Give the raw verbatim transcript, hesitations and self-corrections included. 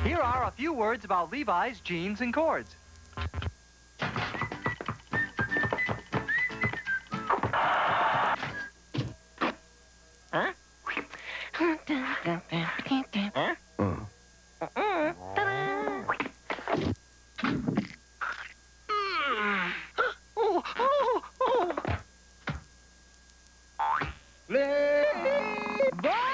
Here are a few words about Levi's jeans and cords. Huh? Huh? Uh. Uh-uh. Ta-da! Oh, oh, oh. Levi!